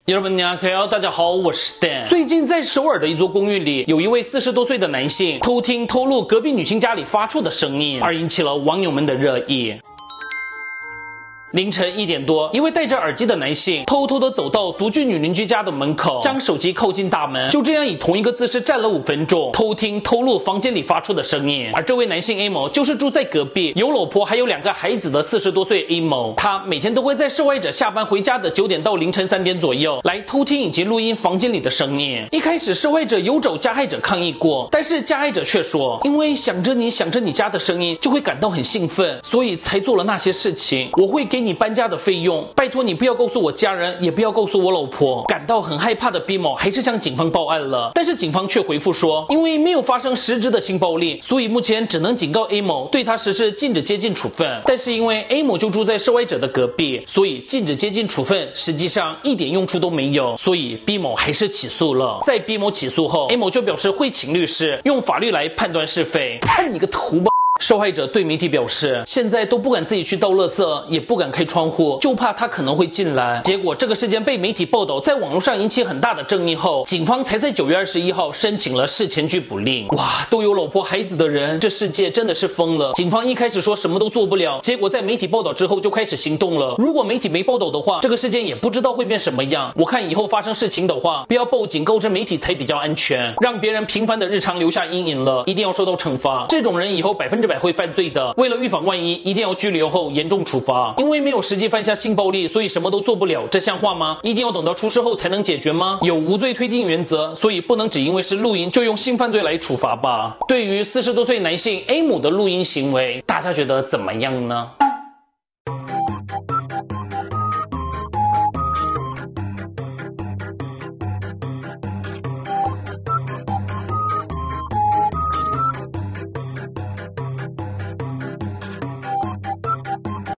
여러분 안녕하세요，大家好，我是 Dan。最近在首尔的一座公寓里，有一位40多岁的男性偷听偷录隔壁女性家里发出的声音，而引起了网友们的热议。凌晨1点多，一位戴着耳机的男性偷偷地走到独居女邻居家的门口，将手机靠近大门，就这样以同一个姿势站了5分钟，偷听偷录房间里发出的声音。而这位男性 A 某就是住在隔壁，有老婆还有2个孩子的40多岁 A 某，他每天都会在受害者下班回家的9点到凌晨3点左右来偷听以及录音房间里的声音。一开始受害者有找加害者抗议过，但是加害者却说，因为想着你家的声音就会感到很兴奋，所以才做了那些事情。我会给你搬家的费用，拜托你不要告诉我家人，也不要告诉我老婆。感到很害怕的 B 某还是向警方报案了，但是警方却回复说，因为没有发生实质的性暴力，所以目前只能警告 A 某对他实施禁止接近处分。但是因为 A 某就住在受害者的隔壁，所以禁止接近处分实际上一点用处都没有，所以 B 某还是起诉了。在 B 某起诉后， A 某就表示会请律师用法律来判断是非。判你个头吧！受害者对媒体表示，现在都不敢自己去倒垃圾，也不敢开窗户，就怕他可能会进来。结果这个事件被媒体报道，在网络上引起很大的争议后，警方才在9月21号申请了事前拘捕令。哇，都有老婆孩子的人，这世界真的是疯了。警方一开始说什么都做不了，结果在媒体报道之后就开始行动了。如果媒体没报道的话，这个事件也不知道会变什么样。我看以后发生事情的话，不要报警告知媒体才比较安全，让别人平凡的日常留下阴影了，一定要受到惩罚。这种人以后100%会犯罪的，为了预防万一，一定要拘留后严重处罚。因为没有实际犯下性暴力，所以什么都做不了，这像话吗？一定要等到出事后才能解决吗？有无罪推定原则，所以不能只因为是录音就用性犯罪来处罚吧。对于40多岁男性 A 某的录音行为，大家觉得怎么样呢？